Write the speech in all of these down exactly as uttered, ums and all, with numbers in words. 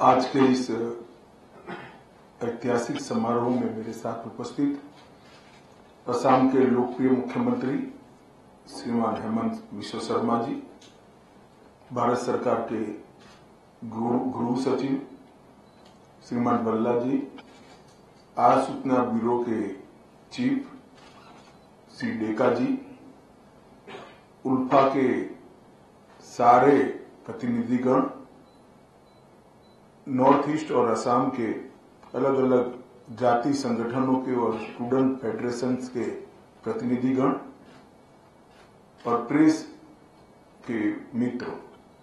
आज के इस ऐतिहासिक समारोह में मेरे साथ उपस्थित असम के लोकप्रिय मुख्यमंत्री श्रीमान हेमंत विश्व शर्मा जी, भारत सरकार के गृह सचिव श्रीमान बल्ला जी, आर सूचना ब्यूरो के चीफ श्री डेका जी, उल्फा के सारे प्रतिनिधिगण, नॉर्थ ईस्ट और असम के अलग अलग जाति संगठनों के और स्टूडेंट फेडरेशंस के प्रतिनिधिगण और प्रेस के मित्रों,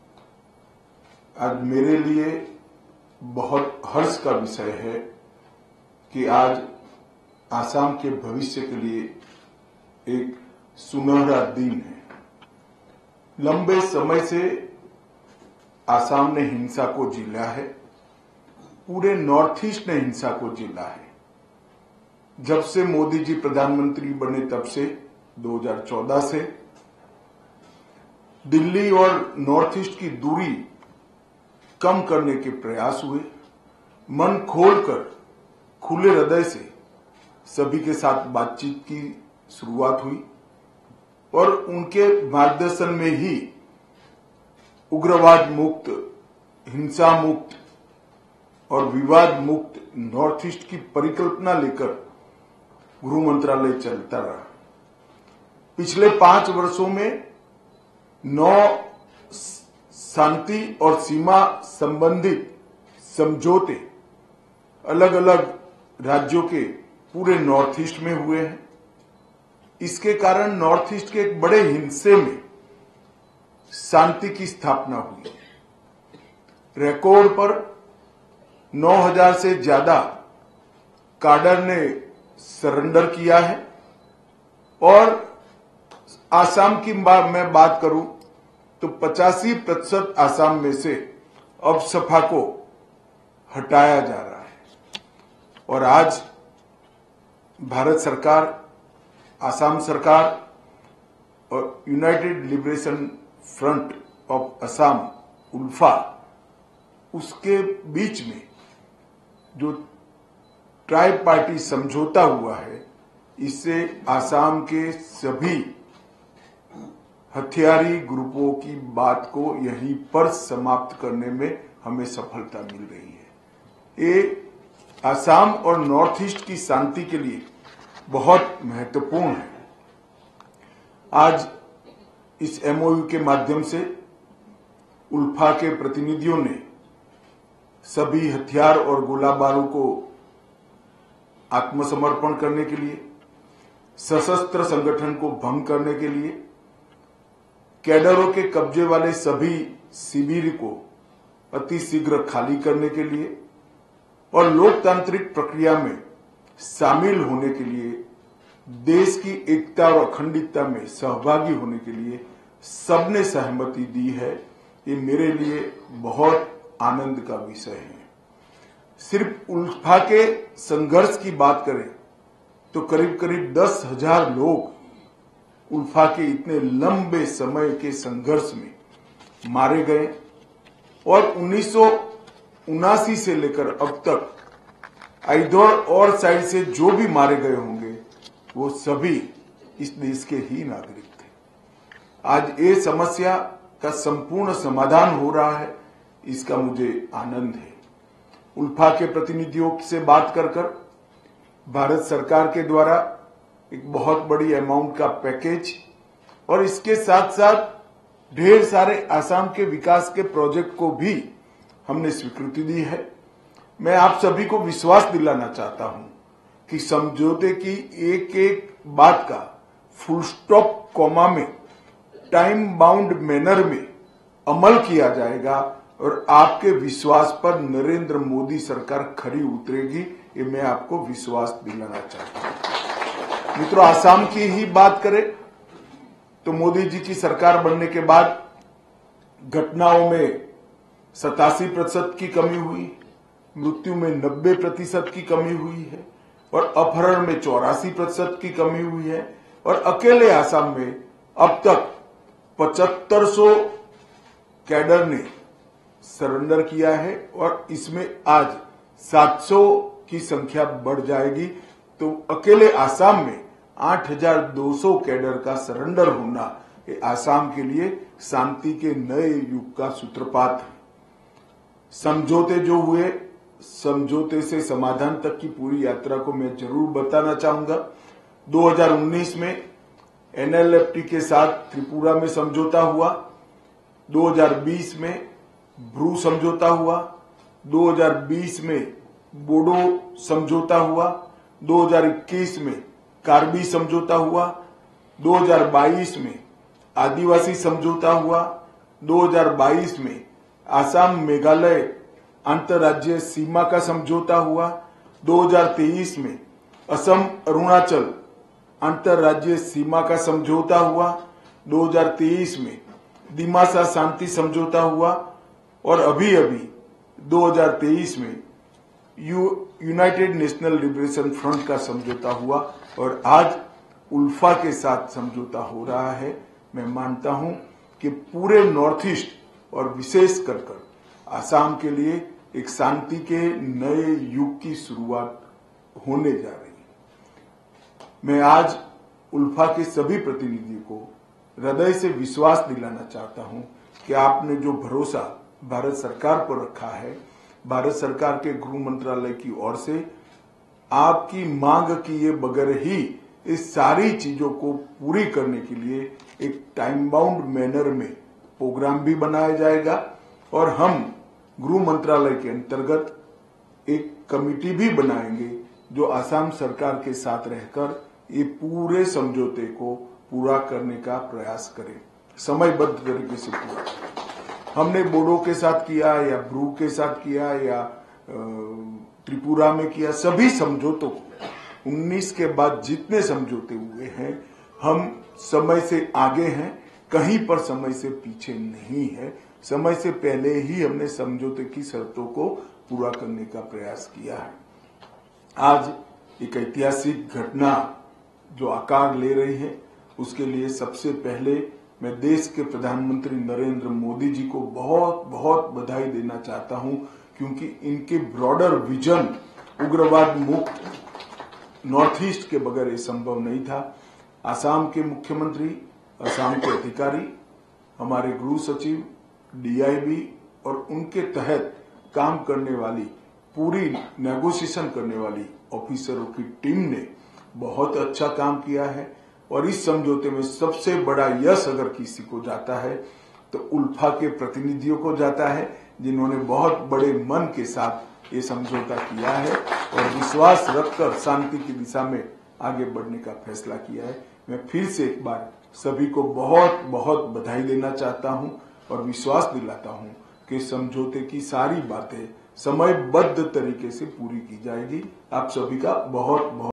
आज मेरे लिए बहुत हर्ष का विषय है कि आज असम के भविष्य के लिए एक सुनहरा दिन है। लंबे समय से असम ने हिंसा को झेला है, पूरे नॉर्थ ईस्ट ने हिंसा को झेला है। जब से मोदी जी प्रधानमंत्री बने तब से दो हज़ार चौदह से दिल्ली और नॉर्थ ईस्ट की दूरी कम करने के प्रयास हुए। मन खोलकर खुले हृदय से सभी के साथ बातचीत की शुरुआत हुई और उनके मार्गदर्शन में ही उग्रवाद मुक्त, हिंसा मुक्त और विवाद मुक्त नॉर्थ ईस्ट की परिकल्पना लेकर गृह मंत्रालय चलता रहा। पिछले पांच वर्षों में नौ शांति और सीमा संबंधित समझौते अलग अलग राज्यों के पूरे नॉर्थ ईस्ट में हुए हैं। इसके कारण नॉर्थ ईस्ट के एक बड़े हिस्से में शांति की स्थापना हुई। रिकॉर्ड पर नौ हज़ार से ज्यादा काडर ने सरेंडर किया है और आसाम की मैं बात करूं तो पचासी प्रतिशत आसाम में से अब सपा को हटाया जा रहा है। और आज भारत सरकार, आसाम सरकार और united liberation front of Assam ULFA, उसके बीच में जो ट्राई पार्टी समझौता हुआ है, इससे आसाम के सभी हथियारी ग्रुपों की बात को यहीं पर समाप्त करने में हमें सफलता मिल रही है। ये आसाम और नॉर्थ ईस्ट की शांति के लिए बहुत महत्वपूर्ण है। आज इस एमओयू के माध्यम से उल्फा के प्रतिनिधियों ने सभी हथियार और गोला बारूद को आत्मसमर्पण करने के लिए, सशस्त्र संगठन को भंग करने के लिए, कैडरों के कब्जे वाले सभी शिविर को अतिशीघ्र खाली करने के लिए और लोकतांत्रिक प्रक्रिया में शामिल होने के लिए, देश की एकता और अखंडता में सहभागी होने के लिए सबने सहमति दी है। ये मेरे लिए बहुत आनंद का विषय है। सिर्फ उल्फा के संघर्ष की बात करें तो करीब करीब दस हजार लोग उल्फा के इतने लंबे समय के संघर्ष में मारे गए और उन्नीस सौ उनासी से लेकर अब तक इधर और साइड से जो भी मारे गए होंगे वो सभी इस देश के ही नागरिक थे। आज ये समस्या का संपूर्ण समाधान हो रहा है, इसका मुझे आनंद है। उल्फा के प्रतिनिधियों से बात कर कर भारत सरकार के द्वारा एक बहुत बड़ी अमाउंट का पैकेज और इसके साथ साथ ढेर सारे आसाम के विकास के प्रोजेक्ट को भी हमने स्वीकृति दी है। मैं आप सभी को विश्वास दिलाना चाहता हूं कि समझौते की एक एक बात का फुल स्टॉप कॉमा में टाइम बाउंड मैनर में अमल किया जाएगा और आपके विश्वास पर नरेंद्र मोदी सरकार खरी उतरेगी, ये मैं आपको विश्वास दिलाना चाहता हूं। मित्रों, आसाम की ही बात करें तो मोदी जी की सरकार बनने के बाद घटनाओं में सतासी प्रतिशत की कमी हुई, मृत्यु में नब्बे प्रतिशत की कमी हुई है और अपहरण में चौरासी प्रतिशत की कमी हुई है और अकेले आसाम में अब तक पचहत्तर सौ कैडर ने सरेंडर किया है और इसमें आज सात सौ की संख्या बढ़ जाएगी। तो अकेले आसाम में आठ हज़ार दो सौ कैडर का सरेंडर होना ये आसाम के लिए शांति के नए युग का सूत्रपात है। समझौते जो हुए, समझौते से समाधान तक की पूरी यात्रा को मैं जरूर बताना चाहूंगा। दो हज़ार उन्नीस में एनएलएफटी के साथ त्रिपुरा में समझौता हुआ, दो हज़ार बीस में ब्रू समझौता हुआ, दो हज़ार बीस में बोडो समझौता हुआ, दो हज़ार इक्कीस में कार्बी समझौता हुआ, दो हज़ार बाईस में आदिवासी समझौता हुआ, दो हज़ार बाईस में आसाम मेघालय अंतर्राज्यीय सीमा का समझौता हुआ, दो हज़ार तेईस में असम अरुणाचल अंतर्राज्यीय सीमा का समझौता हुआ, दो हज़ार तेईस में दिमासा शांति समझौता हुआ और अभी अभी दो हज़ार तेईस में U united national liberation front का समझौता हुआ और आज उल्फा के साथ समझौता हो रहा है। मैं मानता हूं कि पूरे नॉर्थ ईस्ट और विशेष कर कर आसाम के लिए एक शांति के नए युग की शुरुआत होने जा रही है। मैं आज उल्फा के सभी प्रतिनिधियों को हृदय से विश्वास दिलाना चाहता हूं कि आपने जो भरोसा भारत सरकार पर रखा है, भारत सरकार के गृह मंत्रालय की ओर से आपकी मांग किए बगैर ही इस सारी चीजों को पूरी करने के लिए एक टाइम बाउंड मैनर में प्रोग्राम भी बनाया जाएगा और हम गृह मंत्रालय के अंतर्गत एक कमेटी भी बनाएंगे जो असम सरकार के साथ रहकर ये पूरे समझौते को पूरा करने का प्रयास करें, समयबद्ध तरीके से पूरा। हमने बोडो के साथ किया या ब्रू के साथ किया या त्रिपुरा में किया, सभी समझौतों को उन्नीस के बाद जितने समझौते हुए हैं हम समय से आगे हैं, कहीं पर समय से पीछे नहीं है। समय से पहले ही हमने समझौते की शर्तों को पूरा करने का प्रयास किया है। आज एक ऐतिहासिक घटना जो आकार ले रही है, उसके लिए सबसे पहले मैं देश के प्रधानमंत्री नरेंद्र मोदी जी को बहुत बहुत बधाई देना चाहता हूं, क्योंकि इनके ब्रॉडर विजन उग्रवाद मुक्त नॉर्थ ईस्ट के बगैर ये संभव नहीं था। असम के मुख्यमंत्री, असम के अधिकारी, हमारे गृह सचिव, डीआईबी और उनके तहत काम करने वाली पूरी नेगोशिएशन करने वाली ऑफिसरों की टीम ने बहुत अच्छा काम किया है और इस समझौते में सबसे बड़ा यश अगर किसी को जाता है तो उल्फा के प्रतिनिधियों को जाता है, जिन्होंने बहुत बड़े मन के साथ ये समझौता किया है और विश्वास रखकर शांति की दिशा में आगे बढ़ने का फैसला किया है। मैं फिर से एक बार सभी को बहुत बहुत बधाई देना चाहता हूं और विश्वास दिलाता हूं कि समझौते की सारी बातें समयबद्ध तरीके से पूरी की जाएगी। आप सभी का बहुत बहुत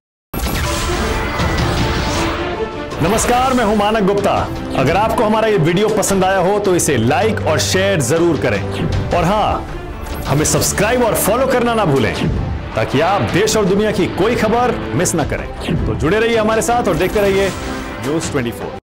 नमस्कार, मैं हूं मानक गुप्ता। अगर आपको हमारा ये वीडियो पसंद आया हो तो इसे लाइक और शेयर जरूर करें और हाँ, हमें सब्सक्राइब और फॉलो करना ना भूलें ताकि आप देश और दुनिया की कोई खबर मिस ना करें। तो जुड़े रहिए हमारे साथ और देखते रहिए न्यूज़ चौबीस।